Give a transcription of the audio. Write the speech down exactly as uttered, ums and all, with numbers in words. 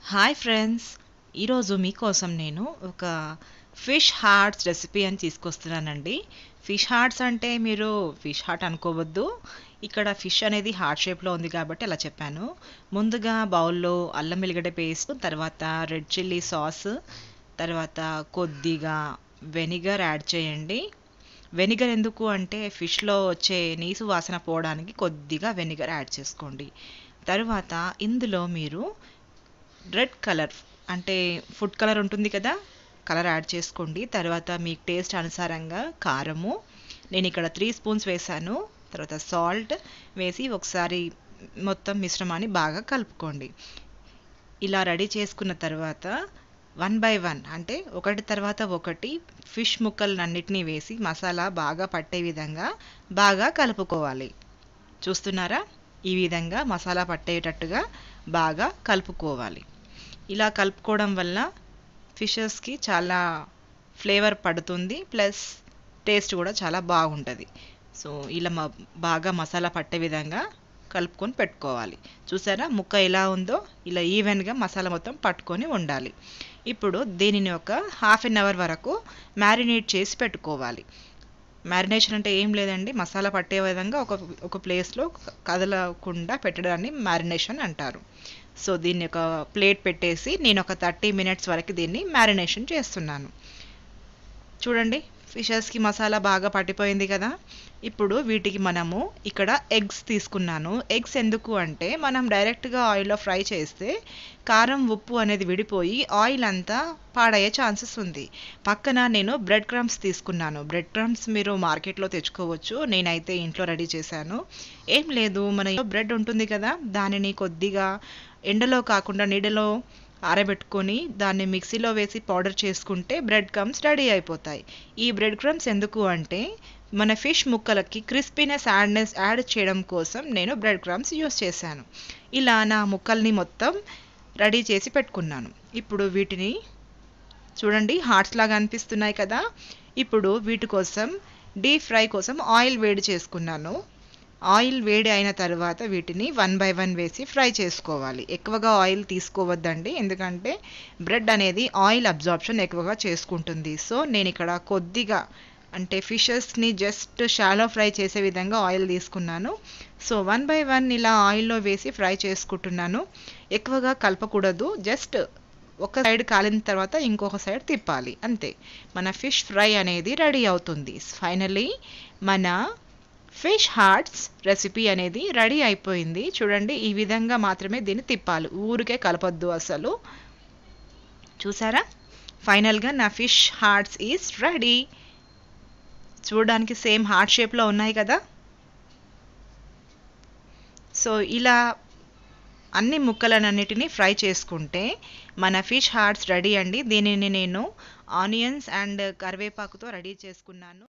Hi friends, ఈరోజు మీకోసం నేను ఒక ఫిష్ హార్ట్స్ రెసిపీ అని తీసుకొస్తున్నానండి. ఫిష్ హార్ట్స్ అంటే మీరు ఫిష్ హార్ట్ అనుకోవద్దు. ఇక్కడ ఫిష్ అనేది హార్ట్ షేప్లో ఉంది కాబట్టి అలా చెప్పాను. ముందుగా బౌల్లో అల్లం వెల్లిగడ్డ పేస్ట్, తర్వాత రెడ్ చిల్లీ సాస్, తర్వాత కొద్దిగా వెనిగర్ యాడ్ చేయండి. వెనిగర్ ఎందుకు అంటే ఫిష్లో వచ్చే నీసు వాసన పోవడానికి కొద్దిగా వెనిగర్ యాడ్ చేసుకోండి. తర్వాత ఇందులో మీరు రెడ్ కలర్ అంటే ఫుడ్ కలర్ ఉంటుంది కదా, కలర్ యాడ్ చేసుకోండి. తర్వాత మీ టేస్ట్ అనుసారంగా కారము, నేను ఇక్కడ త్రీ స్పూన్స్ వేసాను. తర్వాత సాల్ట్ వేసి ఒకసారి మొత్తం మిశ్రమాన్ని బాగా కలుపుకోండి. ఇలా రెడీ చేసుకున్న తర్వాత వన్ బై వన్ అంటే ఒకటి తర్వాత ఒకటి ఫిష్ ముక్కలన్నిటినీ వేసి మసాలా బాగా పట్టే విధంగా బాగా కలుపుకోవాలి. చూస్తున్నారా, ఈ విధంగా మసాలా పట్టేటట్టుగా బాగా కలుపుకోవాలి. ఇలా కలుపుకోవడం వల్ల ఫిషెస్కి చాలా ఫ్లేవర్ పడుతుంది, ప్లస్ టేస్ట్ కూడా చాలా బాగుంటుంది. సో ఇలా బాగా మసాలా పట్టే విధంగా కలుపుకొని పెట్టుకోవాలి. చూసారా ముక్క ఎలా ఉందో, ఇలా ఈవెన్గా మసాలా మొత్తం పట్టుకొని ఉండాలి. ఇప్పుడు దీనిని ఒక హాఫ్ అన్ అవర్ వరకు మ్యారినేట్ చేసి పెట్టుకోవాలి. మ్యారినేషన్ అంటే ఏం లేదండి, మసాలా పట్టే విధంగా ఒక ఒక ప్లేస్లో కదలకుండా పెట్టడాన్ని మ్యారినేషన్ అంటారు. సో దీన్ని ఒక ప్లేట్ పెట్టేసి నేను ఒక థర్టీ మినిట్స్ వరకు దీన్ని మ్యారినేషన్ చేస్తున్నాను. చూడండి, ఫిషెస్కి మసాలా బాగా పట్టిపోయింది కదా. ఇప్పుడు వీటికి మనము ఇక్కడ ఎగ్స్ తీసుకున్నాను. ఎగ్స్ ఎందుకు అంటే మనం డైరెక్ట్గా ఆయిల్లో ఫ్రై చేస్తే కారం ఉప్పు అనేది విడిపోయి ఆయిల్ అంతా పాడయ్యే ఛాన్సెస్ ఉంది. పక్కన నేను బ్రెడ్ క్రమ్స్ తీసుకున్నాను. బ్రెడ్ క్రమ్స్ మీరు మార్కెట్లో తెచ్చుకోవచ్చు, నేనైతే ఇంట్లో రెడీ చేశాను. ఏం లేదు, మన బ్రెడ్ ఉంటుంది కదా, దానిని కొద్దిగా ఎండలో కాకుండా నీడలో ఆరబెట్టుకొని దాన్ని మిక్సీలో వేసి పౌడర్ చేసుకుంటే బ్రెడ్ క్రమ్స్ రెడీ అయిపోతాయి. ఈ బ్రెడ్ క్రమ్స్ ఎందుకు అంటే మన ఫిష్ ముక్కలకి క్రిస్పీనెస్ యాడ్నెస్ యాడ్ చేయడం కోసం నేను బ్రెడ్ క్రమ్స్ యూస్ చేశాను. ఇలా నా ముక్కల్ని మొత్తం రెడీ చేసి పెట్టుకున్నాను. ఇప్పుడు వీటిని చూడండి, హార్ట్స్ లాగా అనిపిస్తున్నాయి కదా. ఇప్పుడు వీటి కోసం డీప్ ఫ్రై కోసం ఆయిల్ వేడి చేసుకున్నాను. ఆయిల్ వేడి అయిన తర్వాత వీటిని వన్ బై వన్ వేసి ఫ్రై చేసుకోవాలి. ఎక్కువగా ఆయిల్ తీసుకోవద్దండి, ఎందుకంటే బ్రెడ్ అనేది ఆయిల్ అబ్జార్ప్షన్ ఎక్కువగా చేసుకుంటుంది. సో నేను ఇక్కడ కొద్దిగా అంటే ఫిషెస్ని జస్ట్ షాలో ఫ్రై చేసే విధంగా ఆయిల్ తీసుకున్నాను. సో వన్ బై వన్ ఇలా ఆయిల్లో వేసి ఫ్రై చేసుకుంటున్నాను. ఎక్కువగా కలపకూడదు, జస్ట్ ఒక సైడ్ కాలిన తర్వాత ఇంకొక సైడ్ తిప్పాలి, అంతే. మన ఫిష్ ఫ్రై అనేది రెడీ అవుతుంది. ఫైనలీ మన ఫిష్ హార్ట్స్ రెసిపీ అనేది రెడీ అయిపోయింది. చూడండి, ఈ విధంగా మాత్రమే దీన్ని తిప్పాలి, ఊరికే కలపొద్దు అసలు. చూసారా, ఫైనల్గా నా ఫిష్ హార్ట్స్ ఈజ్ రెడీ. చూడడానికి సేమ్ హార్ట్ షేప్లో ఉన్నాయి కదా. సో ఇలా అన్ని ముక్కలన్నిటినీ ఫ్రై చేసుకుంటే మన ఫిష్ హార్ట్స్ రెడీ అండి. దీనిని నేను ఆనియన్స్ అండ్ కరివేపాకుతో రెడీ చేసుకున్నాను.